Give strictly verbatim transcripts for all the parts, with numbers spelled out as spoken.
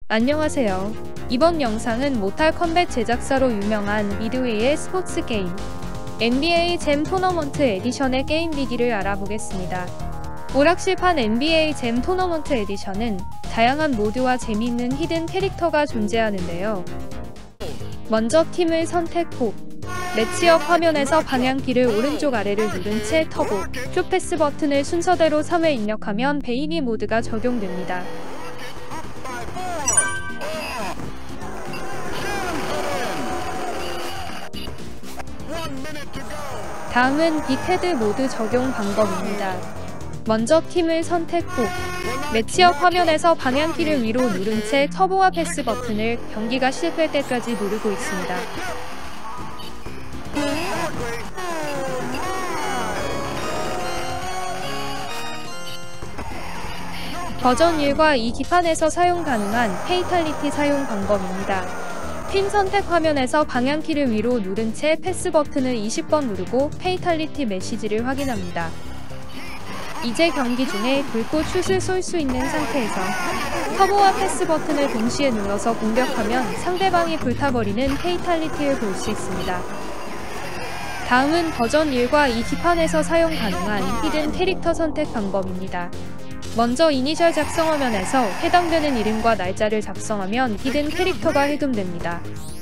안녕하세요. 이번 영상은 모탈 컴뱃 제작사로 유명한 미드웨이의 스포츠 게임 엔비에이 잼 토너먼트 에디션의 게임 비기를 알아보겠습니다. 오락실판 엔비에이 잼 토너먼트 에디션은 다양한 모드와 재미있는 히든 캐릭터가 존재하는데요. 먼저 팀을 선택 후 매치업 화면에서 방향키를 오른쪽 아래를 누른 채 터보, 큐패스 버튼을 순서대로 삼 회 입력하면 베이비 모드가 적용됩니다. 다음은 빅헤드 모드 적용 방법입니다. 먼저 팀을 선택 후 매치업 화면에서 방향키를 위로 누른 채 터보와 패스 버튼을 경기가 시작될 때까지 누르고 있습니다. 버전 일과 이 기판에서 사용 가능한 페이탈리티 사용 방법입니다. 팀 선택 화면에서 방향키를 위로 누른 채 패스 버튼을 이십 번 누르고 페이탈리티 메시지를 확인합니다. 이제 경기 중에 불꽃 슛을 쏠 수 있는 상태에서 터보와 패스 버튼을 동시에 눌러서 공격하면 상대방이 불타버리는 페이탈리티를 볼 수 있습니다. 다음은 버전 일과 이 기판에서 사용 가능한 히든 캐릭터 선택 방법입니다. 먼저 이니셜 작성 화면에서 해당되는 이름과 날짜를 작성하면 히든 캐릭터가 해금됩니다.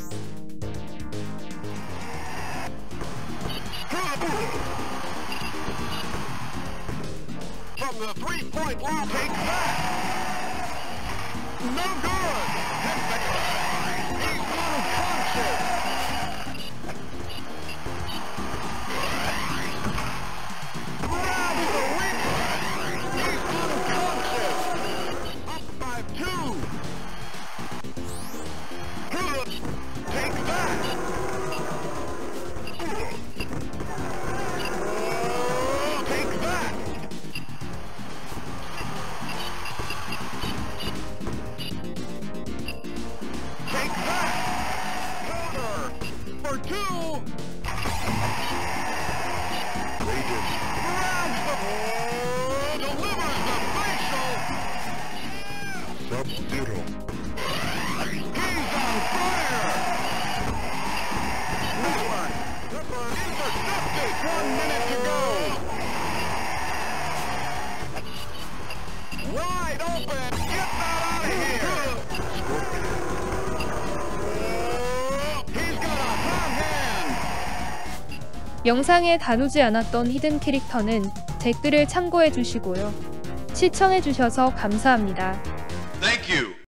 영상에 다루지 않았던 히든 캐릭터는 댓글을 참고해 주시고요. 시청해 주셔서 감사합니다.